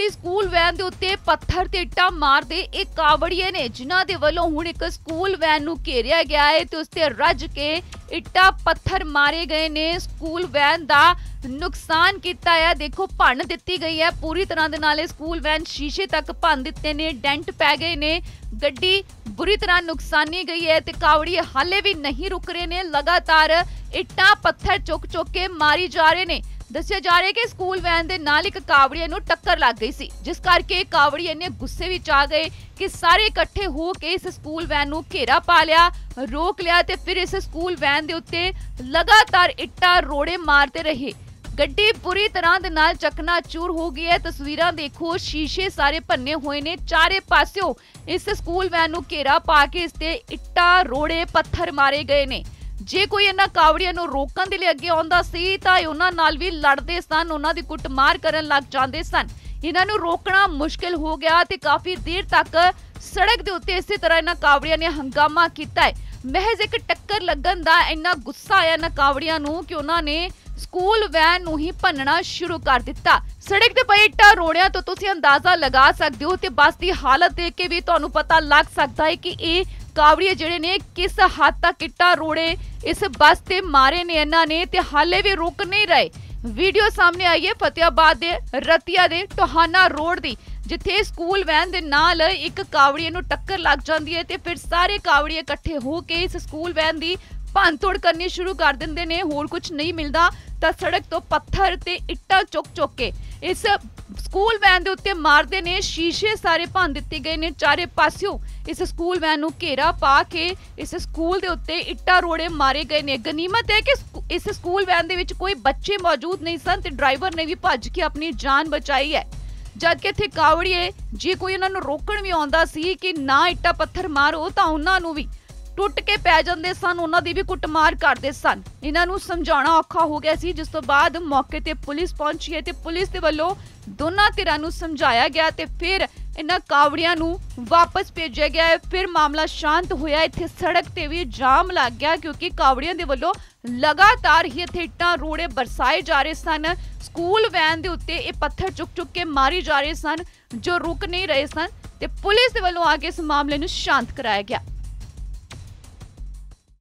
कावड़ी school when they उत्ते पत्थर ते इट्टां मारदे इह कावड़ीए ने जिन्हां दे वल्लों हुण इक स्कूल वैन नूं घेरिया गया है ते उस ते रज के इट्टां पत्थर मारे गए ने। स्कूल वैन दा नुकसान किया है, देखो भन्न दित्ती गई है पूरी तरह दे नाल। स्कूल वैन शीशे तक भन्न दित्ते ने, डेंट पै गए ने, गड्डी बुरी तरह नुकसानी गई है ते कावड़ी हाले भी नहीं रुक रहे ने, लगातार इट्टां पत्थर चुक चुक के मारी जा रहे ने। दस्सिया जा रहा है कि स्कूल वैन दे नाल एक कावड़ीए नूं टक्कर लग गई सी, जिस करके कावड़ीए ने गुस्से विच आ गए कि सारे इकट्ठे हो के इस स्कूल वैन नूं घेरा पा लिया, रोक लिया ते फिर इस स्कूल वैन दे उत्ते लगातार इट्टां रोड़े मारते रहे। गड्डी पूरी तरह दे नाल चकनाचूर हो गई है। तस्वीरां देखो, शीशे सारे भन्ने हुए ने, चारे पास्यों इस स्कूल वैन नूं घेरा पा के इसते इट्टां रोड़े पत्थर मारे गए ने। जे कोई इन्हां कावड़ियां नूं रोकण दे लई अगे आउंदा सी तां उन्हां नाल भी लड़दे सन, उन्हां दी कुੱਟਮਾਰ करन लग जांदे सन। इन्हां नूं रोकना मुश्किल हो गया ते काफी देर तक सड़क दे उत्ते इसी तरह इन्हां कावड़ियां ने हंगामा कीता है। महज एक टक्कर लगन दा इन्ना गुस्सा आया इन्हां कावड़ियां नूं कि उन्हां ने स्कूल वैन नूं ही भन्नना शुरू कर दिता। सड़क ते पए इट्टां रोड़ियां तो तुसीं अंदाजा लगा सकदे हो ते बस दी हालत देख के भी तुहानूं पता लग सकदा है कि इह कावड़िए जिहड़े ने किस हद तक इट्टां रोड़े इस बस ते मारे ने इन्हां ने ते हाले भी रुक नहीं रहे। वीडियो सामने आई है फतेहाबाद दे रतिया दे टोहाना रोड दी, जिथे स्कूल वैन दे नाल एक कावड़िए नूं टक्कर लग जांदी है ते फिर सारे कावड़िए इकट्ठे हो के इस स्कूल वैन दी भंन तोड़ करनी शुरू कर दिंदे ने। होर कुछ नहीं मिलदा तां सड़क तो पत्थर ते इट्टां चुक चुक के इस स्कूल वैन दे उत्ते मारदे ने। शीशे सारे भंन दित्ते गए ने, चारे पास्यों इस स्कूल वैन नूं घेरा पा के इस स्कूल दे उत्ते इट्टां रोड़े मारे गए ने। गनीमत है कि इस स्कूल वैन दे विच कोई बच्चे मौजूद नहीं सन ते ड्राइवर ने भी भज के अपनी जान बचाई है। जबकि इत्थे कावड़िए जे कोई उन्हां नूं रोकण भी आउंदा सी कि ना इट्टां पत्थर मारो तां उन्हां नूं भी टुट के पै जांदे सन, उन्हां दी भी कुੱਟਮਾਰ करदे सन। इन्हां नूं समझाउणा औखा हो गया सी, जिस तों बाद मौके ते पुलिस पहुंची है ते पुलिस दे वल्लों दोनां धिरां नूं समझाया गया ते फिर इन्हां कावड़ियां नूं वापस भेजिया गया है। फिर मामला शांत होया, इत्थे सड़क ते भी जाम लग गया क्योंकि कावड़ियां दे वल्लों लगातार ही इत्थे इट्टां रोड़े बरसाए जा रहे सन। स्कूल वैन दे उत्ते इह पत्थर चुक चुक के मारी जा रहे सन जो रुक नहीं रहे सन ते पुलिस दे वल्लों आके इस मामले नूं शांत कराया गया।